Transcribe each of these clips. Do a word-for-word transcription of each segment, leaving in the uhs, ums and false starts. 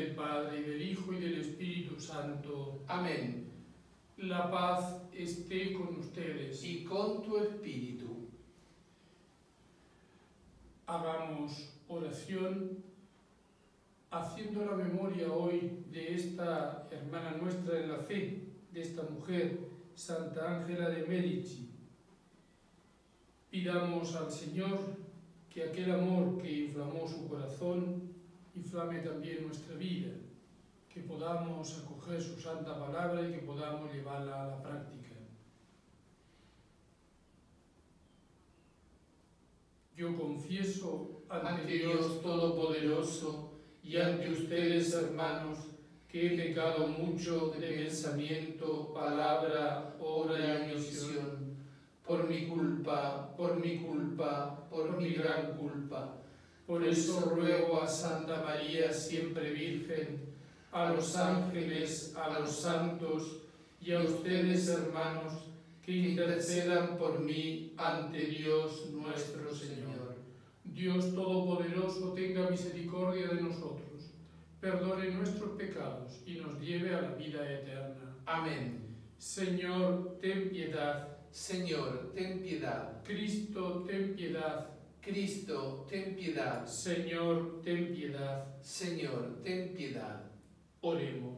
del Padre, y del Hijo, y del Espíritu Santo. Amén. La paz esté con ustedes. Y con tu espíritu. Hagamos oración haciendo la memoria hoy de esta hermana nuestra en la fe, de esta mujer, Santa Ángela de Medici. Pidamos al Señor que aquel amor que inflamó su corazón inflame también nuestra vida, que podamos acoger su santa palabra y que podamos llevarla a la práctica. Yo confieso ante, Ante Dios Dios Todopoderoso y ante ustedes, hermanos, que he pecado mucho de pensamiento, palabra, obra y omisión, por mi culpa, por mi culpa, por mi gran culpa. Por eso ruego a Santa María, siempre Virgen, a los ángeles, a los santos y a ustedes, hermanos, que intercedan por mí ante Dios nuestro Señor. Dios Todopoderoso tenga misericordia de nosotros, perdone nuestros pecados y nos lleve a la vida eterna. Amén. Señor, ten piedad. Señor, ten piedad. Cristo, ten piedad. Cristo, ten piedad. Señor, ten piedad. Señor, ten piedad. Oremos.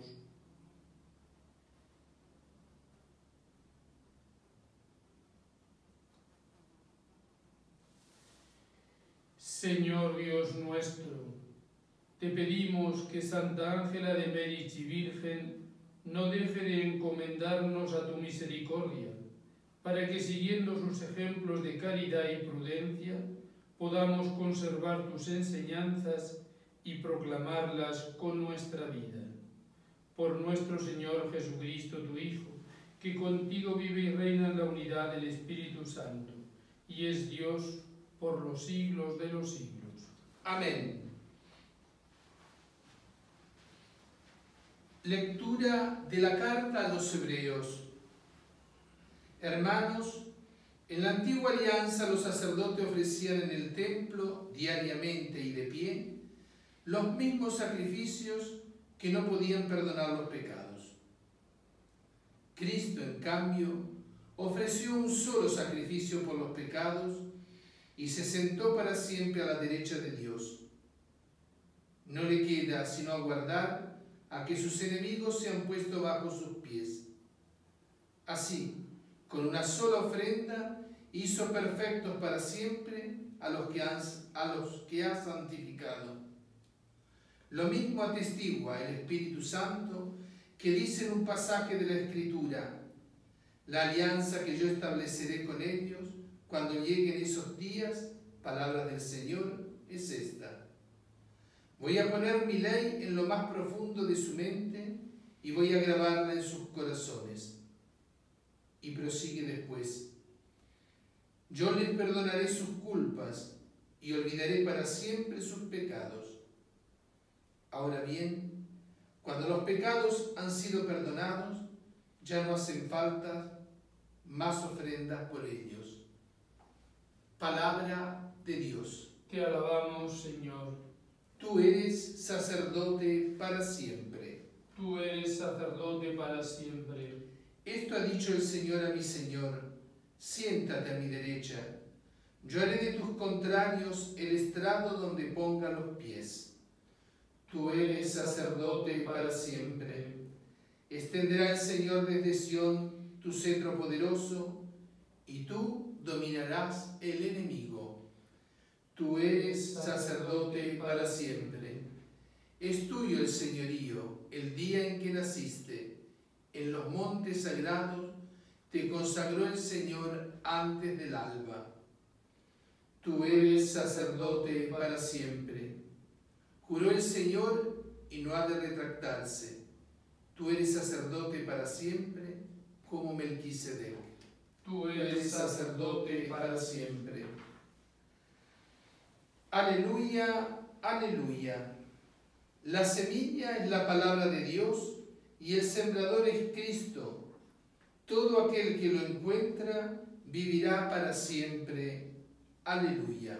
Señor Dios nuestro, te pedimos que Santa Ángela de Medici, Virgen, no deje de encomendarnos a tu misericordia, para que siguiendo sus ejemplos de caridad y prudencia, podamos conservar tus enseñanzas y proclamarlas con nuestra vida. Por nuestro Señor Jesucristo, tu Hijo, que contigo vive y reina en la unidad del Espíritu Santo, y es Dios por los siglos de los siglos. Amén. Lectura de la carta a los Hebreos. Hermanos, en la antigua alianza los sacerdotes ofrecían en el templo, diariamente y de pie, los mismos sacrificios que no podían perdonar los pecados. Cristo, en cambio, ofreció un solo sacrificio por los pecados y se sentó para siempre a la derecha de Dios. No le queda sino aguardar a que sus enemigos sean puestos bajo sus pies. Así, con una sola ofrenda, hizo perfectos para siempre a los que, han, a los que ha santificado. Lo mismo atestigua el Espíritu Santo, que dice en un pasaje de la Escritura: la alianza que yo estableceré con ellos cuando lleguen esos días, palabra del Señor, es esta: voy a poner mi ley en lo más profundo de su mente y voy a grabarla en sus corazones. Y prosigue después: yo les perdonaré sus culpas y olvidaré para siempre sus pecados. Ahora bien, cuando los pecados han sido perdonados, ya no hacen falta más ofrendas por ellos. Palabra de Dios. Te alabamos, Señor. Tú eres sacerdote para siempre. Tú eres sacerdote para siempre. Esto ha dicho el Señor a mi Señor: siéntate a mi derecha. Yo haré de tus contrarios el estrado donde ponga los pies. Tú eres sacerdote para siempre. Extenderá el Señor desde Sión tu cetro poderoso, y tú dominarás el enemigo. Tú eres sacerdote para siempre. Es tuyo el señorío, el día en que naciste. En los montes sagrados te consagró el Señor antes del alba. Tú eres sacerdote para siempre. Juró el Señor y no ha de retractarse. Tú eres sacerdote para siempre, como Melquisedec. Tú eres sacerdote para siempre. Aleluya, aleluya. La semilla es la palabra de Dios y el sembrador es Cristo. Todo aquel que lo encuentra vivirá para siempre. Aleluya.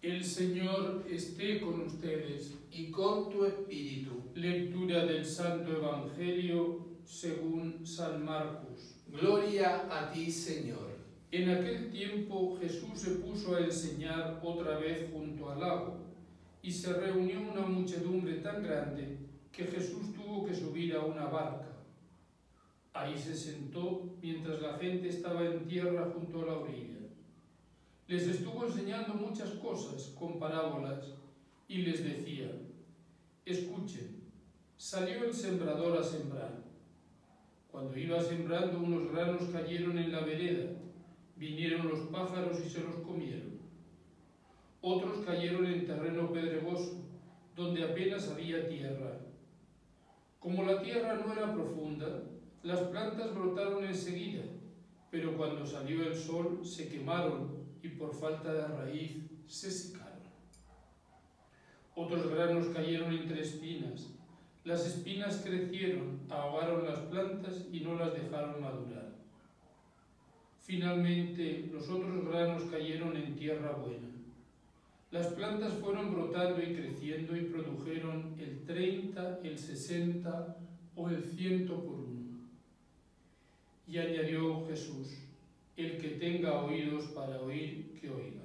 El Señor esté con ustedes. y con tu espíritu. Lectura del Santo Evangelio según San Marcos. Gloria a ti, Señor. En aquel tiempo Jesús se puso a enseñar otra vez junto al lago, y se reunió una muchedumbre tan grande que Jesús tuvo que subir a una barca. Ahí se sentó mientras la gente estaba en tierra junto a la orilla. Les estuvo enseñando muchas cosas con parábolas y les decía: escuchen, salió el sembrador a sembrar. Cuando iba sembrando, unos granos cayeron en la vereda, vinieron los pájaros y se los comieron. Otros cayeron en terreno pedregoso, donde apenas había tierra. Como la tierra no era profunda, las plantas brotaron enseguida, pero cuando salió el sol se quemaron y por falta de raíz se secaron. Otros granos cayeron entre espinas. Las espinas crecieron, ahogaron las plantas y no las dejaron madurar. Finalmente, los otros granos cayeron en tierra buena. Las plantas fueron brotando y creciendo y produjeron el treinta, el sesenta o el ciento por uno. Y añadió Jesús: el que tenga oídos para oír, que oiga.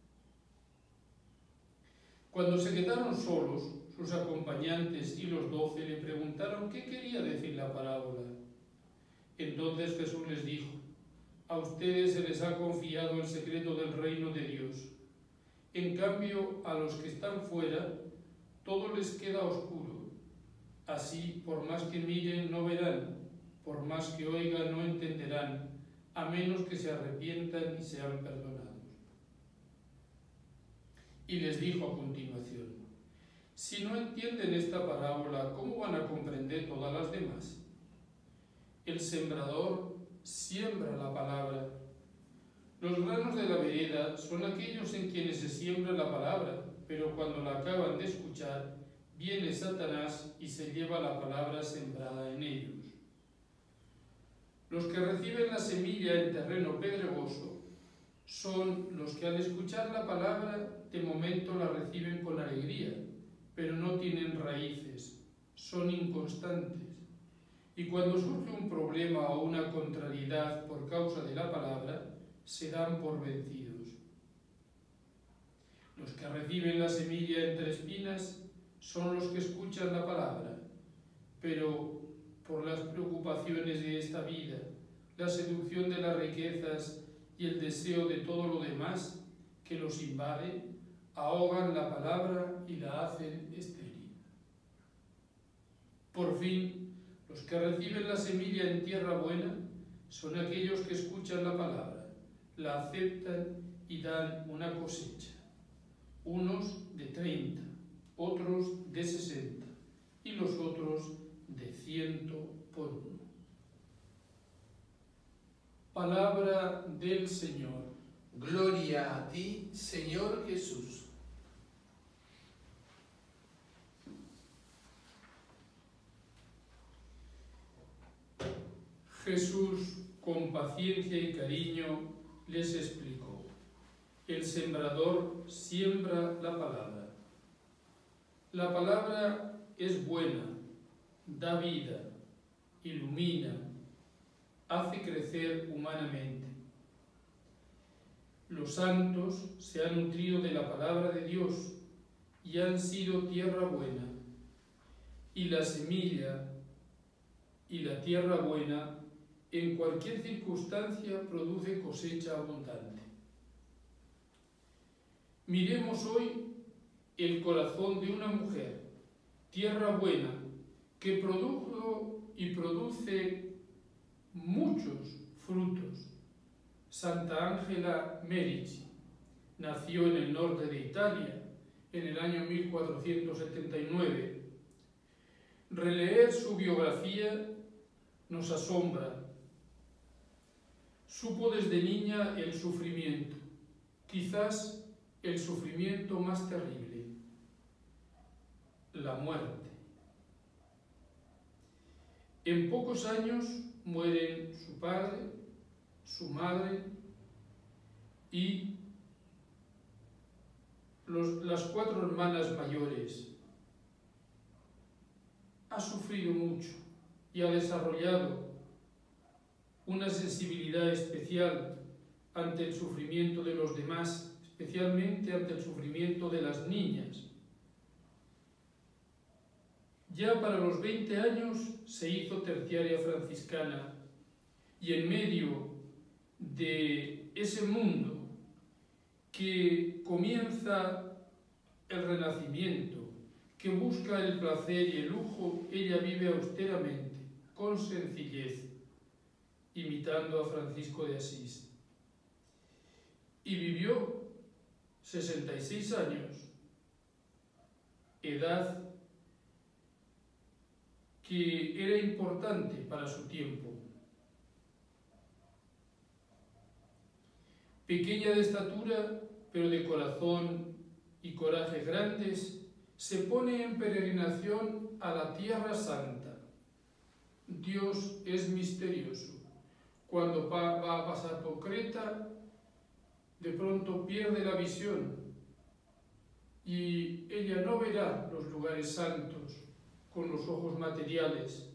Cuando se quedaron solos, sus acompañantes y los doce le preguntaron qué quería decir la parábola. Entonces Jesús les dijo: a ustedes se les ha confiado el secreto del reino de Dios. En cambio, a los que están fuera, todo les queda oscuro. Así, por más que miren, no verán, por más que oigan, no entenderán, a menos que se arrepientan y sean perdonados. Y les dijo a continuación: si no entienden esta parábola, ¿cómo van a comprender todas las demás? El sembrador siembra la palabra. Los granos de la vereda son aquellos en quienes se siembra la palabra, pero cuando la acaban de escuchar, viene Satanás y se lleva la palabra sembrada en ellos. Los que reciben la semilla en terreno pedregoso son los que al escuchar la palabra de momento la reciben con alegría, pero no tienen raíces, son inconstantes, y cuando surge un problema o una contrariedad por causa de la palabra, se dan por vencidos. Los que reciben la semilla entre espinas son los que escuchan la palabra, pero por las preocupaciones de esta vida, la seducción de las riquezas y el deseo de todo lo demás que los invade, ahogan la palabra y la hacen estéril. Por fin, los que reciben la semilla en tierra buena son aquellos que escuchan la palabra, la aceptan y dan una cosecha. Unos de treinta, otros de sesenta y los otros de ciento por uno. Palabra del Señor. Gloria a ti, Señor Jesús. Jesús, con paciencia y cariño, les explicó: el sembrador siembra la palabra. La palabra es buena, da vida, ilumina, hace crecer humanamente. Los santos se han nutrido de la palabra de Dios y han sido tierra buena, y la semilla y la tierra buena en cualquier circunstancia produce cosecha abundante. Miremos hoy el corazón de una mujer, tierra buena, que produjo y produce muchos frutos. Santa Ángela Merici nació en el norte de Italia en el año mil cuatrocientos setenta y nueve. Releer su biografía nos asombra. Supo desde niña el sufrimiento, quizás el sufrimiento más terrible, la muerte. En pocos años mueren su padre, su madre y los, las cuatro hermanas mayores, ha sufrido mucho y ha desarrollado una sensibilidad especial ante el sufrimiento de los demás, especialmente ante el sufrimiento de las niñas. Ya para los veinte años se hizo terciaria franciscana y en medio de ese mundo que comienza el renacimiento, que busca el placer y el lujo, ella vive austeramente, con sencillez, imitando a Francisco de Asís. Y vivió sesenta y seis años, edad que era importante para su tiempo. Pequeña de estatura, pero de corazón y coraje grandes, se pone en peregrinación a la Tierra Santa. Dios es misterioso. Cuando va a pasar por Creta, de pronto pierde la visión y ella no verá los lugares santos con los ojos materiales.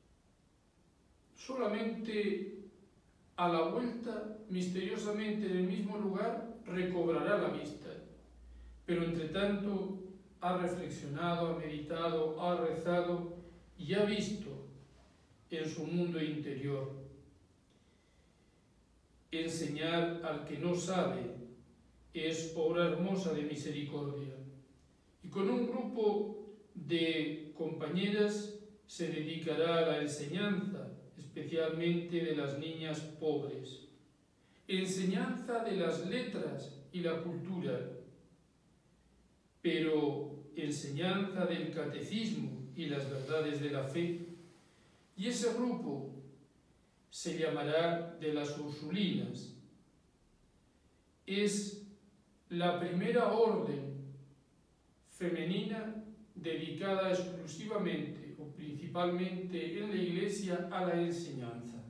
Solamente a la vuelta, misteriosamente en el mismo lugar, recobrará la vista. Pero entre tanto ha reflexionado, ha meditado, ha rezado y ha visto en su mundo interior. Enseñar al que no sabe es obra hermosa de misericordia. Y con un grupo de compañeras se dedicará a la enseñanza, especialmente de las niñas pobres. Enseñanza de las letras y la cultura, pero enseñanza del catecismo y las verdades de la fe. Y ese grupo se llamará de las Ursulinas. Es la primera orden femenina dedicada exclusivamente o principalmente en la Iglesia a la enseñanza.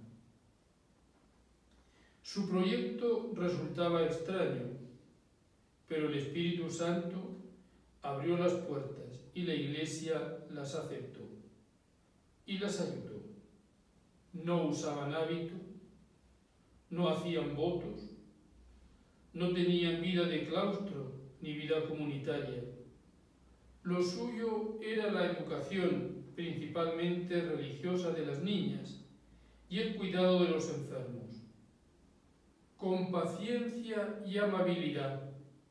Su proyecto resultaba extraño, pero el Espíritu Santo abrió las puertas y la Iglesia las aceptó y las ayudó. No usaban hábito, no hacían votos, no tenían vida de claustro ni vida comunitaria. Lo suyo era la educación, principalmente religiosa, de las niñas y el cuidado de los enfermos, con paciencia y amabilidad.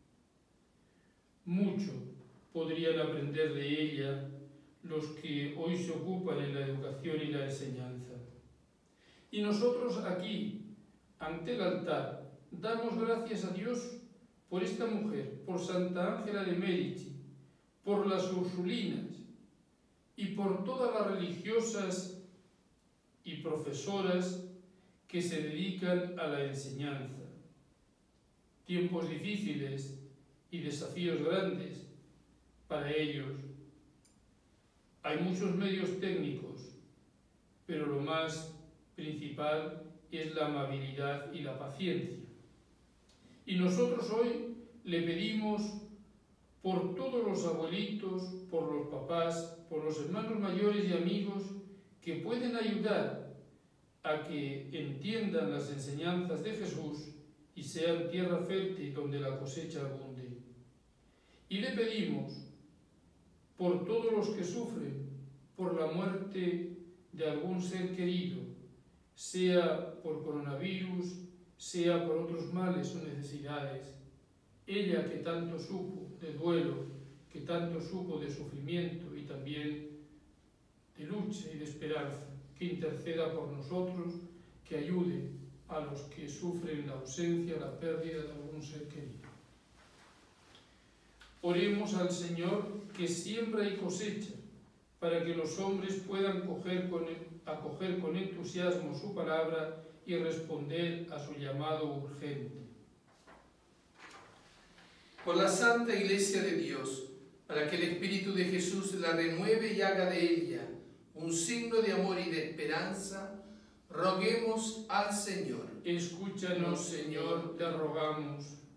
Mucho podrían aprender de ella los que hoy se ocupan en la educación y la enseñanza. Y nosotros aquí, ante el altar, damos gracias a Dios por esta mujer, por Santa Ángela de Merici, por las Ursulinas y por todas las religiosas y profesoras que se dedican a la enseñanza. Tiempos difíciles y desafíos grandes para ellos. Hay muchos medios técnicos, pero lo más principal es la amabilidad y la paciencia. Y nosotros hoy le pedimos por todos los abuelitos, por los papás, por los hermanos mayores y amigos que pueden ayudar a que entiendan las enseñanzas de Jesús y sean tierra fértil donde la cosecha abunde. Y le pedimos por todos los que sufren por la muerte de algún ser querido, sea por coronavirus, sea por otros males o necesidades. Ella que tanto supo de duelo, que tanto supo de sufrimiento y también de lucha y de esperanza, que interceda por nosotros, que ayude a los que sufren la ausencia, la pérdida de algún ser querido. Oremos al Señor que siembra y cosecha, para que los hombres puedan coger con, acoger con entusiasmo su palabra y responder a su llamado urgente. Por la Santa Iglesia de Dios, para que el Espíritu de Jesús la renueve y haga de ella un signo de amor y de esperanza, roguemos al Señor. Escúchanos, Señor, te rogamos.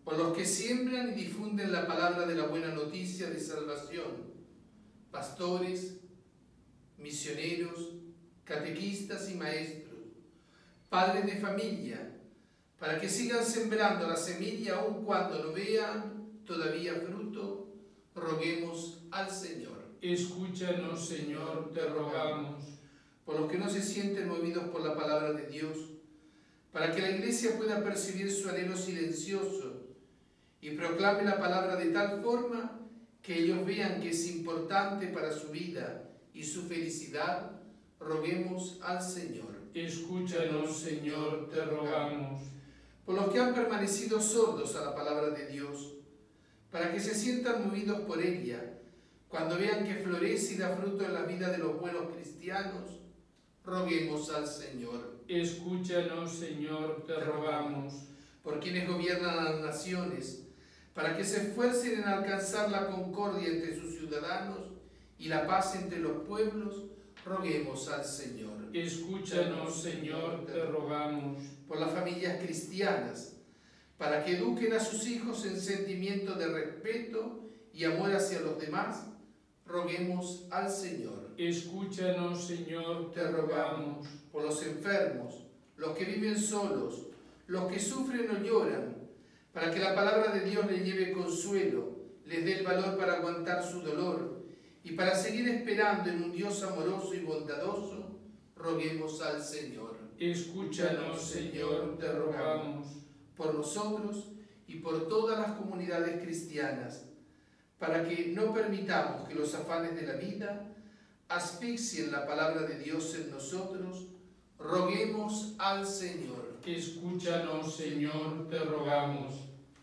por los que siembran y difunden la palabra de la buena noticia de salvación, pastores, misioneros, catequistas y maestros, padres de familia, para que sigan sembrando la semilla aun cuando no vean todavía fruto, roguemos al Señor. Escúchanos, Señor, te rogamos. Por los que no se sienten movidos por la palabra de Dios, para que la Iglesia pueda percibir su anhelo silencioso y proclame la palabra de tal forma que ellos vean que es importante para su vida y su felicidad, roguemos al Señor. Escúchanos, Señor, te rogamos. Por los que han permanecido sordos a la palabra de Dios, para que se sientan movidos por ella, cuando vean que florece y da fruto en la vida de los buenos cristianos, roguemos al Señor. Escúchanos, Señor, te rogamos. Por quienes gobiernan a las naciones, para que se esfuercen en alcanzar la concordia entre sus ciudadanos y la paz entre los pueblos, roguemos al Señor. Escúchanos, Señor, te rogamos. Por las familias cristianas, para que eduquen a sus hijos en sentimiento de respeto y amor hacia los demás, roguemos al Señor. Escúchanos, Señor, te rogamos. Por los enfermos, los que viven solos, los que sufren o lloran, para que la palabra de Dios les lleve consuelo, les dé el valor para aguantar su dolor y para seguir esperando en un Dios amoroso y bondadoso, roguemos al Señor. Escúchanos, Señor, te rogamos. Por nosotros y por todas las comunidades cristianas, para que no permitamos que los afanes de la vida asfixien la palabra de Dios en nosotros, roguemos al Señor. Escúchanos, Señor, te rogamos.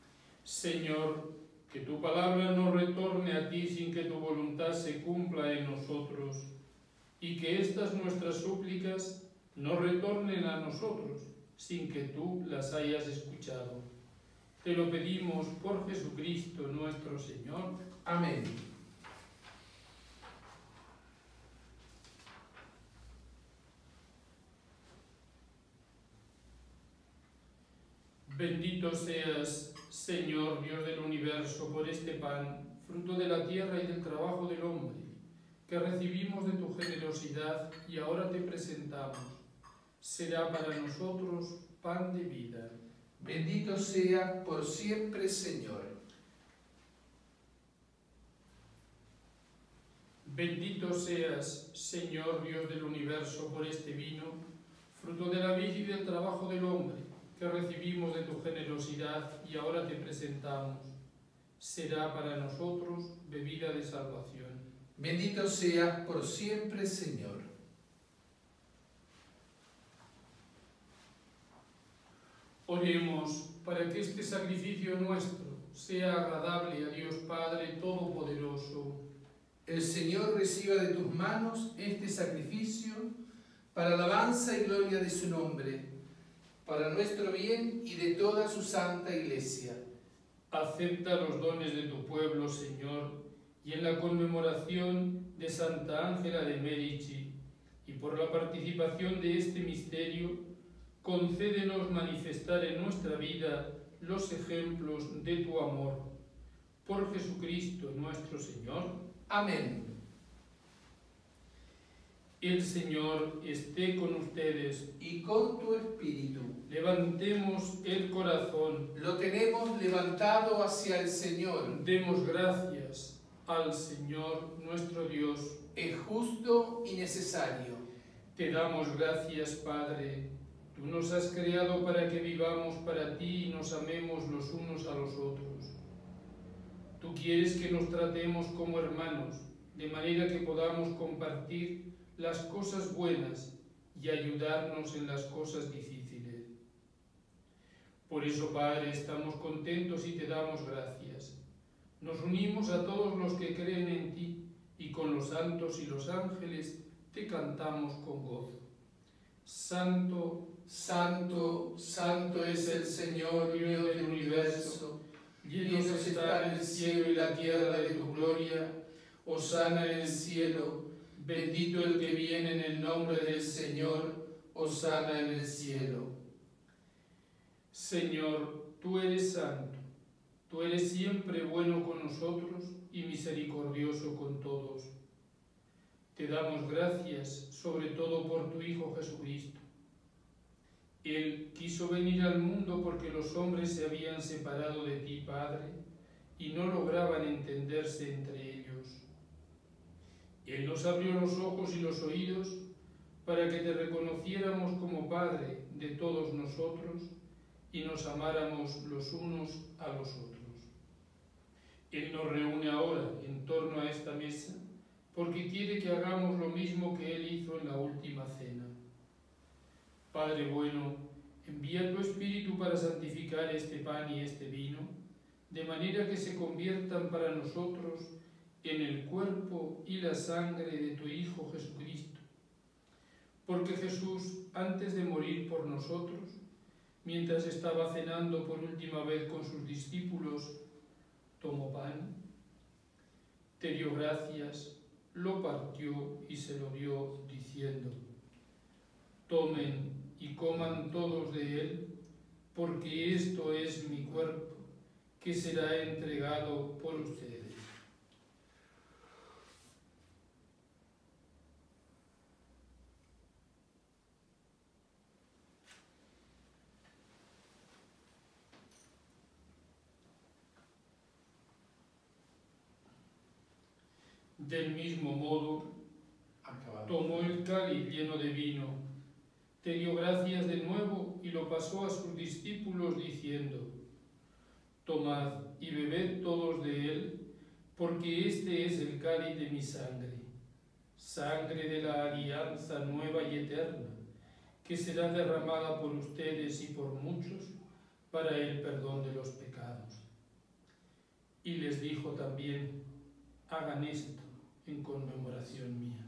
Señor, que tu palabra no retorne a ti sin que tu voluntad se cumpla en nosotros, y que estas nuestras súplicas no retornen a nosotros sin que tú las hayas escuchado. Te lo pedimos por Jesucristo nuestro Señor. Amén. Bendito seas, Señor Dios del universo, por este pan, fruto de la tierra y del trabajo del hombre, que recibimos de tu generosidad y ahora te presentamos. Será para nosotros pan de vida. Bendito sea por siempre, Señor. Bendito seas, Señor Dios del universo, por este vino, fruto de la vid y del trabajo del hombre, que recibimos de tu generosidad y ahora te presentamos. Será para nosotros bebida de salvación. Bendito seas por siempre, Señor. Oremos para que este sacrificio nuestro sea agradable a Dios Padre Todopoderoso. El Señor reciba de tus manos este sacrificio para alabanza y gloria de su nombre, para nuestro bien y de toda su santa Iglesia. Acepta los dones de tu pueblo, Señor, y en la conmemoración de Santa Ángela de Merici, y por la participación de este misterio, concédenos manifestar en nuestra vida los ejemplos de tu amor. Por Jesucristo nuestro Señor. Amén. El Señor esté con ustedes. Y con tu espíritu. Levantemos el corazón. Lo tenemos levantado hacia el Señor. Demos gracias al Señor nuestro Dios. Es justo y necesario. Te damos gracias, Padre. Tú nos has creado para que vivamos para ti y nos amemos los unos a los otros. Tú quieres que nos tratemos como hermanos, de manera que podamos compartir las cosas buenas y ayudarnos en las cosas difíciles. Por eso, Padre, estamos contentos y te damos gracias. Nos unimos a todos los que creen en ti y con los santos y los ángeles te cantamos con gozo. Santo, santo, santo es el Señor, Dios del universo. Llenos está el cielo y la tierra de tu gloria. Hosana en el cielo. Bendito el que viene en el nombre del Señor. Hosana en el cielo. Señor, tú eres santo, Tú eres siempre bueno con nosotros y misericordioso con todos. Te damos gracias, sobre todo por tu Hijo Jesucristo. Él quiso venir al mundo porque los hombres se habían separado de ti, Padre, y no lograban entenderse entre ellos. Él nos abrió los ojos y los oídos para que te reconociéramos como Padre de todos nosotros y nos amáramos los unos a los otros. Él nos reúne ahora en torno a esta mesa porque quiere que hagamos lo mismo que Él hizo en la última cena. Padre bueno, envía tu Espíritu para santificar este pan y este vino, de manera que se conviertan para nosotros en el cuerpo y la sangre de tu Hijo Jesucristo. Porque Jesús, antes de morir por nosotros, mientras estaba cenando por última vez con sus discípulos, tomó pan, te dio gracias, lo partió y se lo dio, diciendo: tomen y coman todos de él, porque esto es mi cuerpo, que será entregado por ustedes. Del mismo modo, tomó el cáliz lleno de vino, te dio gracias de nuevo y lo pasó a sus discípulos diciendo: tomad y bebed todos de él, porque este es el cáliz de mi sangre, sangre de la alianza nueva y eterna, que será derramada por ustedes y por muchos para el perdón de los pecados. Y les dijo también: hagan esto en conmemoración mía.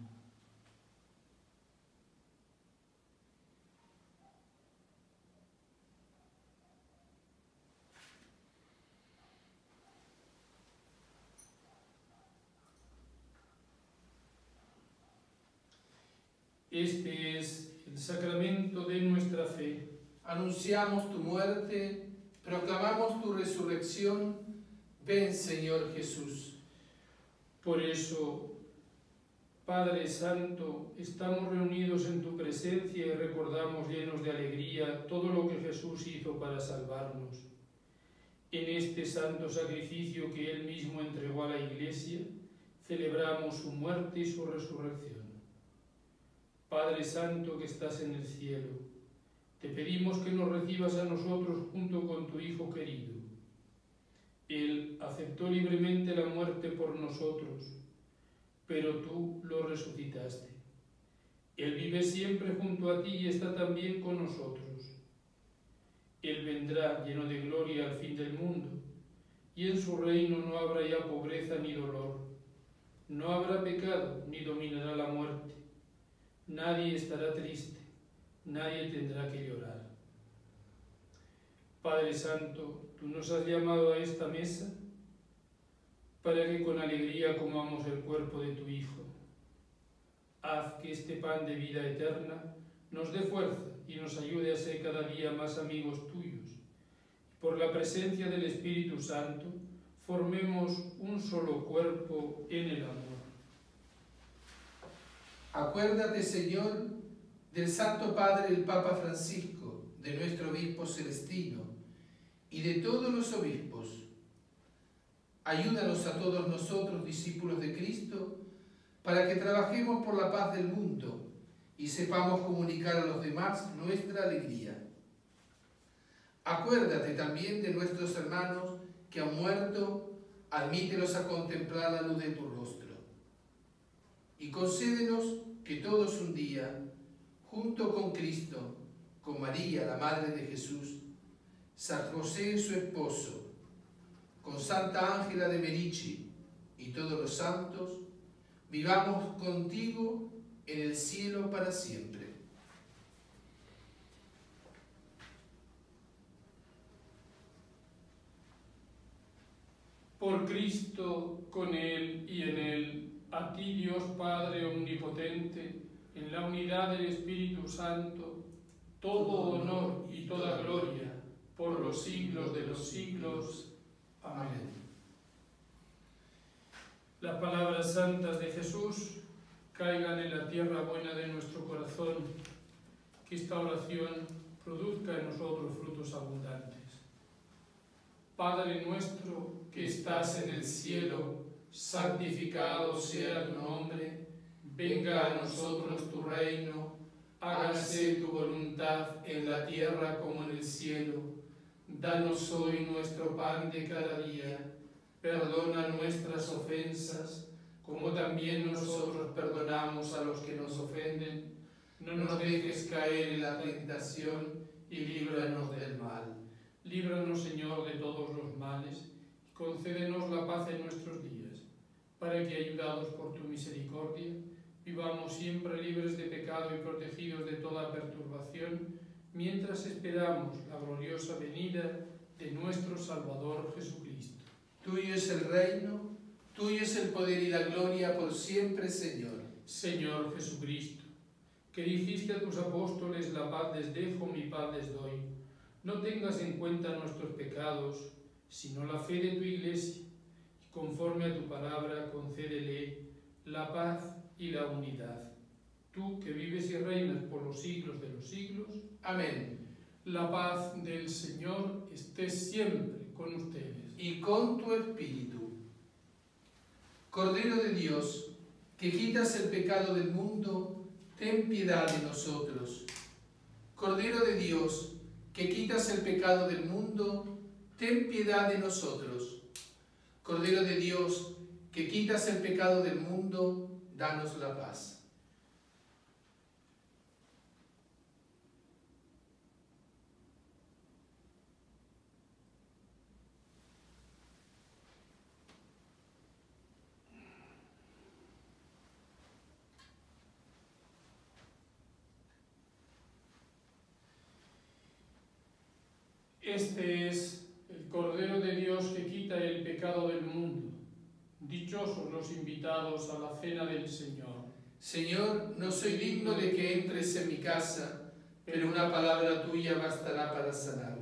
Este es el sacramento de nuestra fe. Anunciamos tu muerte, proclamamos tu resurrección. Ven, Señor Jesús. Por eso, Padre Santo, estamos reunidos en tu presencia y recordamos llenos de alegría todo lo que Jesús hizo para salvarnos. En este santo sacrificio que Él mismo entregó a la Iglesia, celebramos su muerte y su resurrección. Padre Santo que estás en el cielo, te pedimos que nos recibas a nosotros junto con tu Hijo querido. Él aceptó libremente la muerte por nosotros, pero tú lo resucitaste. Él vive siempre junto a ti y está también con nosotros. Él vendrá lleno de gloria al fin del mundo, y en su reino no habrá ya pobreza ni dolor. No habrá pecado, ni dominará la muerte. Nadie estará triste, nadie tendrá que llorar. Padre Santo, tú nos has llamado a esta mesa para que con alegría comamos el cuerpo de tu Hijo. Haz que este pan de vida eterna nos dé fuerza y nos ayude a ser cada día más amigos tuyos. Por la presencia del Espíritu Santo, formemos un solo cuerpo en el amor. Acuérdate, Señor, del Santo Padre el Papa Francisco, de nuestro Obispo Celestino y de todos los obispos. Ayúdanos a todos nosotros, discípulos de Cristo, para que trabajemos por la paz del mundo y sepamos comunicar a los demás nuestra alegría. Acuérdate también de nuestros hermanos que han muerto, admítelos a contemplar la luz de tu rostro. Y concédenos que todos un día, junto con Cristo, con María, la Madre de Jesús, San José, su esposo, con Santa Ángela de Merici y todos los santos, vivamos contigo en el cielo para siempre. Por Cristo, con Él y en Él, a ti, Dios Padre Omnipotente, en la unidad del Espíritu Santo, todo honor y toda gloria por los siglos de los siglos. Amén. Las palabras santas de Jesús caigan en la tierra buena de nuestro corazón, que esta oración produzca en nosotros frutos abundantes. Padre nuestro que estás en el cielo, santificado sea tu nombre, venga a nosotros tu reino, hágase tu voluntad en la tierra como en el cielo. Danos hoy nuestro pan de cada día, perdona nuestras ofensas, como también nosotros perdonamos a los que nos ofenden. No nos dejes caer en la tentación y líbranos del mal. Líbranos, Señor, de todos los males, y concédenos la paz en nuestros días, para que, ayudados por tu misericordia, vivamos siempre libres de pecado y protegidos de toda perturbación, mientras esperamos la gloriosa venida de nuestro Salvador Jesucristo. Tuyo es el reino, tuyo es el poder y la gloria por siempre, Señor. Señor Jesucristo, que dijiste a tus apóstoles: la paz les dejo, mi paz les doy. No tengas en cuenta nuestros pecados, sino la fe de tu Iglesia, y conforme a tu palabra concédele la paz y la unidad. Tú que vives y reinas por los siglos de los siglos. Amén. La paz del Señor esté siempre con ustedes. Y con tu espíritu. Cordero de Dios, que quitas el pecado del mundo, ten piedad de nosotros. Cordero de Dios, que quitas el pecado del mundo, ten piedad de nosotros. Cordero de Dios, que quitas el pecado del mundo, danos la paz. Este es el Cordero de Dios que quita el pecado del mundo. Dichosos los invitados a la cena del Señor. Señor, no soy digno de que entres en mi casa, pero una palabra tuya bastará para sanarme.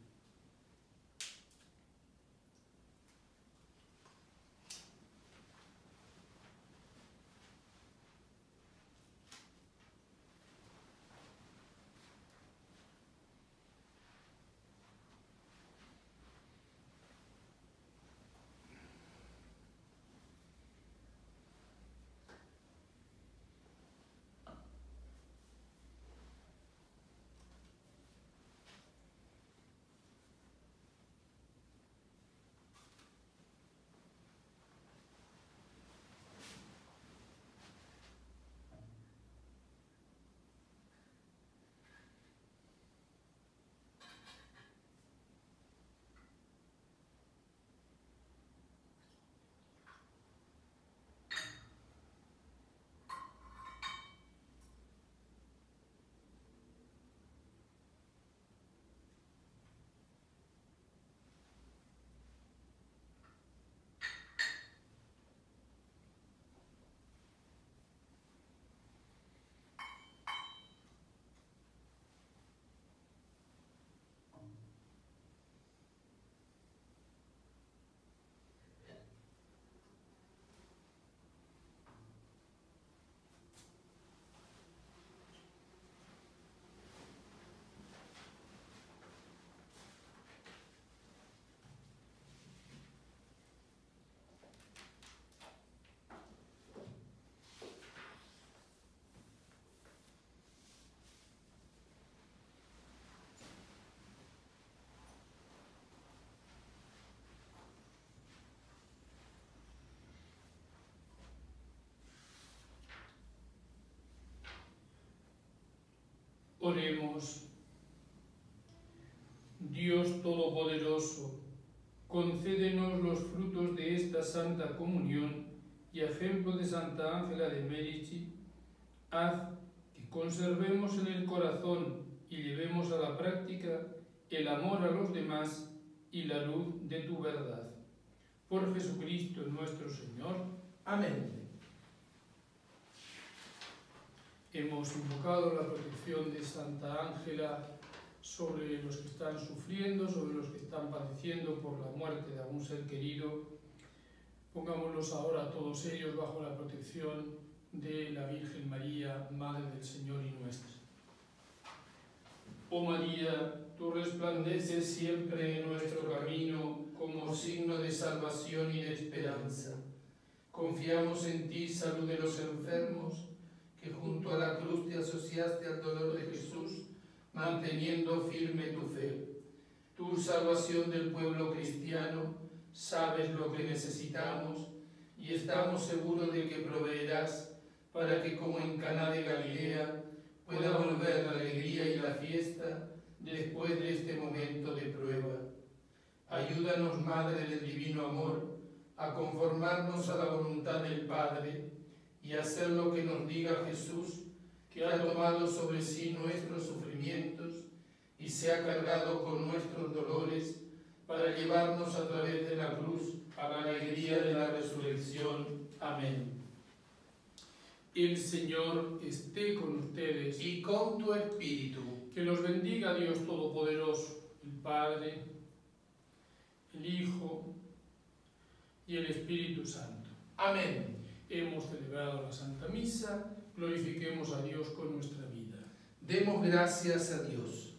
Oremos. Dios Todopoderoso, concédenos los frutos de esta Santa Comunión y, a ejemplo de Santa Ángela de Merici, haz que conservemos en el corazón y llevemos a la práctica el amor a los demás y la luz de tu verdad. Por Jesucristo nuestro Señor. Amén. Hemos invocado la protección de Santa Ángela, sobre los que están sufriendo, sobre los que están padeciendo por la muerte de algún ser querido. Pongámoslos ahora todos ellos bajo la protección de la Virgen María, Madre del Señor y nuestra. Oh María, tú resplandeces siempre en nuestro camino como signo de salvación y de esperanza. Confiamos en ti, salud de los enfermos, que junto a la cruz te asociaste al dolor de Jesús, manteniendo firme tu fe. Tú, salvación del pueblo cristiano, sabes lo que necesitamos y estamos seguros de que proveerás para que, como en Caná de Galilea, pueda volver la alegría y la fiesta después de este momento de prueba. Ayúdanos, Madre del Divino Amor, a conformarnos a la voluntad del Padre y hacer lo que nos diga Jesús, que ha tomado sobre sí nuestros sufrimientos y se ha cargado con nuestros dolores para llevarnos a través de la cruz a la alegría de la resurrección. Amén. El Señor esté con ustedes Y con tu espíritu. Que los bendiga Dios Todopoderoso, el Padre, el Hijo y el Espíritu Santo. Amén. Hemos celebrado la Santa Misa, glorifiquemos a Dios con nuestra vida. Demos gracias a Dios.